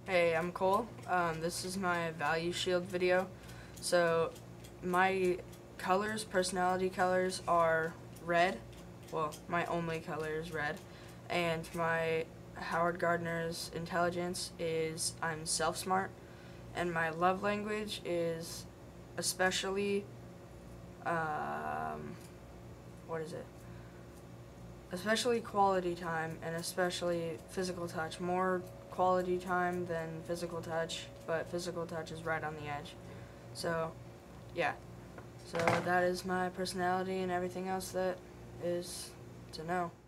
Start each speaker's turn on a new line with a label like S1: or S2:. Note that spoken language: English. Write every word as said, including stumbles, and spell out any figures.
S1: Hey, I'm Cole. Um, this is my value shield video. So my colors, personality colors are red. Well, my only color is red. And my Howard Gardner's intelligence is I'm self-smart. And my love language is especially, um, what is it? Especially quality time and especially physical touch. More quality time than physical touch, but physical touch is right on the edge. So, yeah. So that is my personality and everything else that is to know.